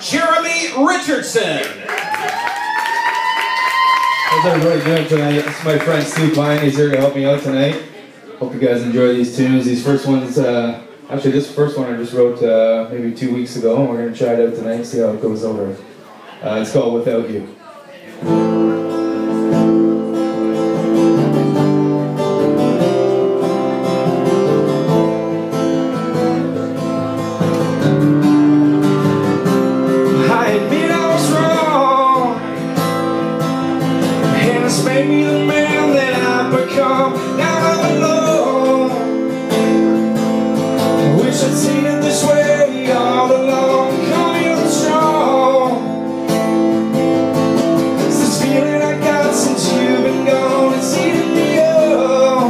Richardson. How's everybody doing tonight? This is my friend Stu Klein. He's here to help me out tonight. Hope you guys enjoy these tunes. These first ones, actually this first one I just wrote maybe 2 weeks ago, and we're going to try it out tonight and see how it goes over. It's called Without You. Made me the man that I've become. Now I'm alone. Wish I'd seen it this way all along. Coming on strong. It's this feeling I got since you've been gone. It's eating me up,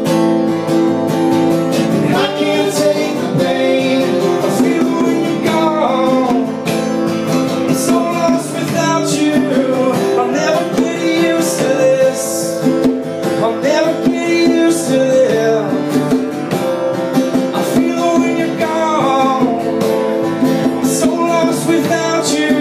and I can't take the pain I feel when you're gone. I'm so lost without you. I'll never get used to this. I'll never get used to this. I feel when you're gone. I'm so lost without you.